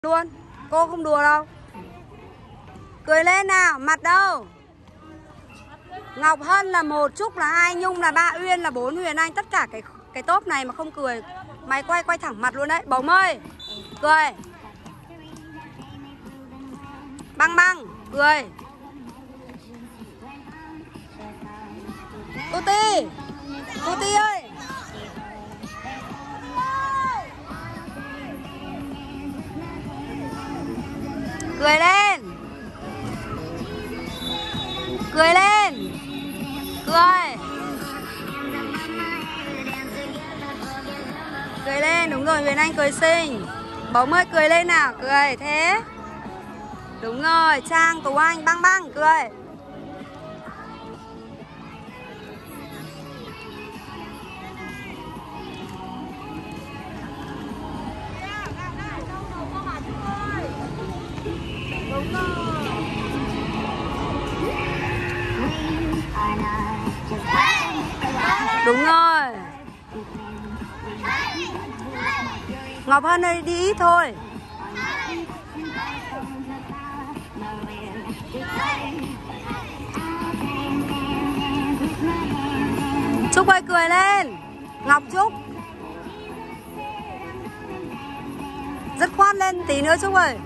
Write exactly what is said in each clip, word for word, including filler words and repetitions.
Luôn, cô không đùa đâu. Cười lên nào, mặt đâu. Ngọc Hân là một, Trúc là hai, Nhung là ba, Uyên là bốn, Huyền Anh. Tất cả cái cái top này mà không cười, mày quay quay thẳng mặt luôn đấy. Bóng ơi, cười. Băng băng, cười. Tuti, Tuti ơi. Cười lên. Cười lên. Cười. Cười lên, đúng rồi, Huyền Anh cười xinh. Bóng ơi, cười lên nào, cười, thế. Đúng rồi, Trang, Tú Anh, băng băng, cười. Đúng rồi. Đúng rồi. Ngọc Hân ơi, đi ít thôi. Trúc ơi, cười lên. Ngọc Trúc. Dứt khoát lên tí nữa Trúc ơi.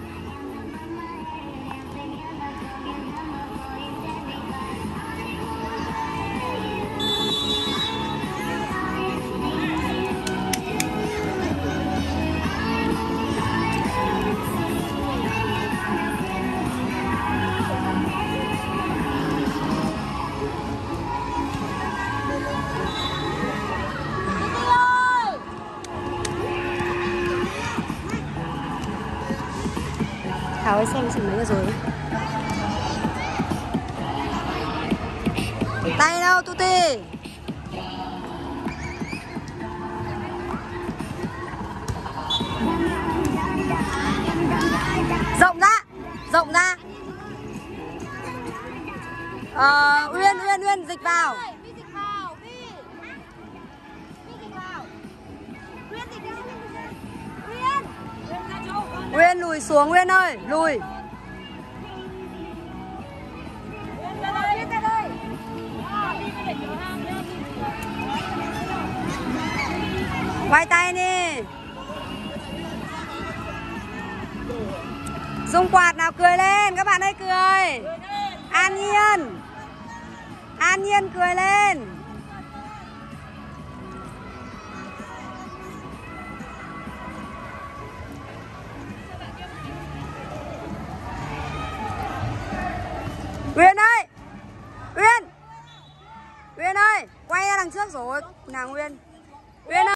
Thảo ơi, xem xem mấy rồi. Tay đâu Tuti. Rộng ra. Rộng ra. Ờ, Uyên, Uyên, Uyên, dịch vào. Uyên lùi xuống, Uyên ơi, lùi. Quay tay đi. Dùng quạt nào, cười lên, các bạn ơi, cười. An Nhiên. An Nhiên cười lên. Uyên ơi. Uyên. Uyên ơi, quay ra đằng trước rồi. Nàng Uyên. Uyên ơi.